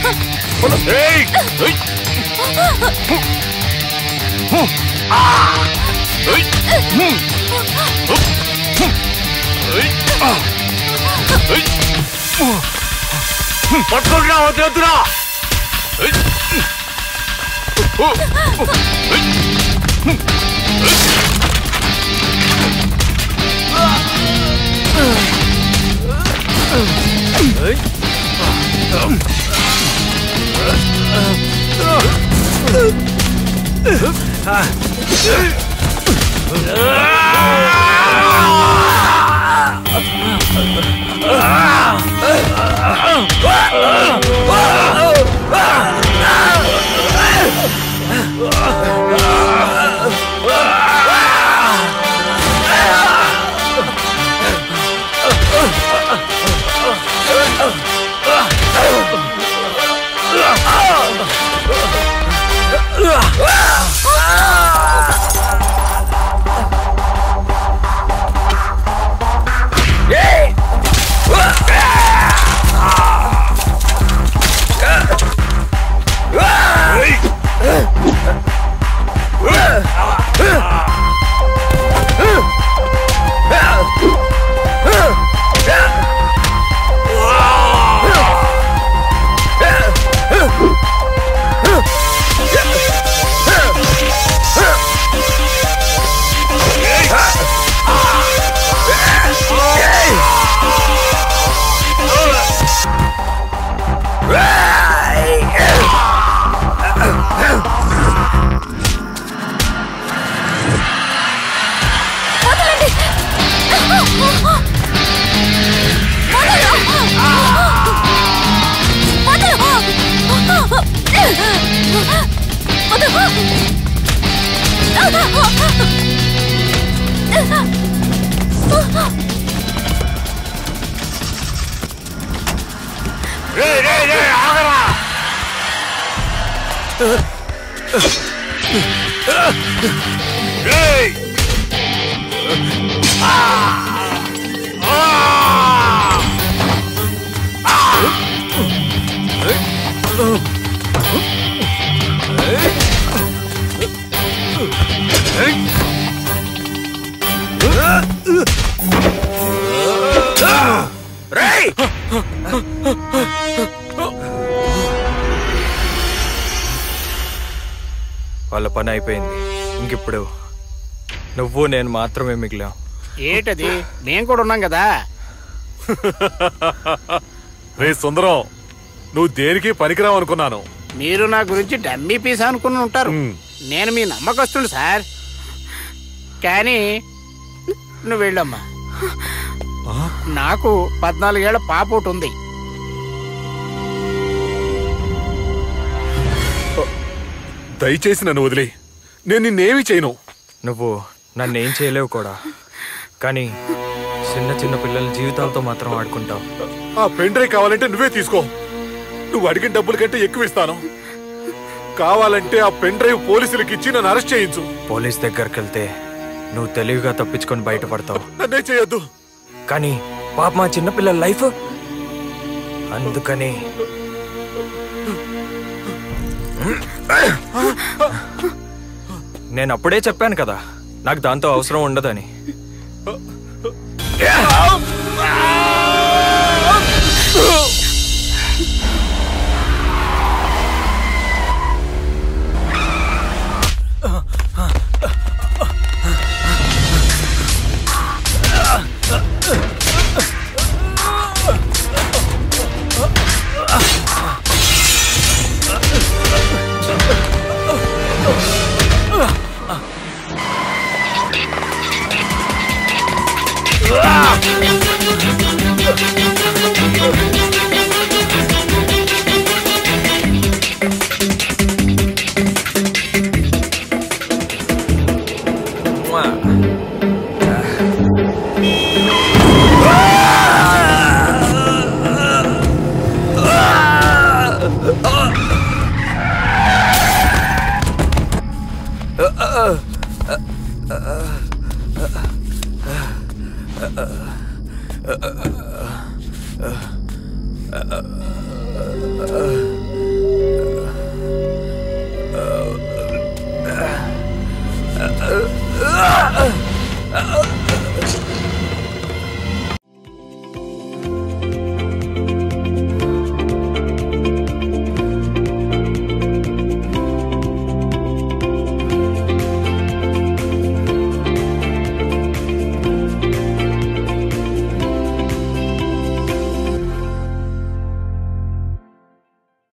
పట్టుకుంటున్నా వద్దురా. వాళ్ళ పని అయిపోయింది. ఇంకిప్పుడు నువ్వు నేను మాత్రమే మిగిలాం. ఏంటది? మేము కూడా ఉన్నాం కదా. రే సుందరం, నువ్వు దేనికి పనికిరావు అనుకున్నాను. మీరు నా గురించి డమ్మీ పీస్ అనుకుని ఉంటారు. నేను మీ నమ్మకస్తుడు సార్. కానీ నువ్వు వెళ్ళమ్మా. నాకు 14 ఏళ్ల పాప ఒకటి ఉంది. దయచేసి నన్ను వదిలే, నేను నిన్నేమి చేయను. నువ్వు నన్నేం చేయలేవు కూడా, కానీ చిన్న చిన్న పిల్లల జీవితాలతో మాత్రం ఆడుకుంటావు. ఆ పెన్ డ్రైవ్ కావాలంటే నువ్వే తీసుకో. నువ్వు అడిగిన డబ్బుల కంటే ఎక్కువ ఇస్తాను. కావాలంటే ఆ పెన్ డ్రైవ్ పోలీసులకు ఇచ్చి నన్ను అరెస్ట్ చేయించు. పోలీస్ దగ్గరికి వెళ్తే నువ్వు తెలివిగా తప్పించుకొని బయటపడతావు. నన్నే చేయొద్దు. కానీ పాప మా చిన్నపిల్లల లైఫ్, అందుకని నేను అప్పుడే చెప్పాను కదా నాకు దాంతో అవసరం ఉండదని.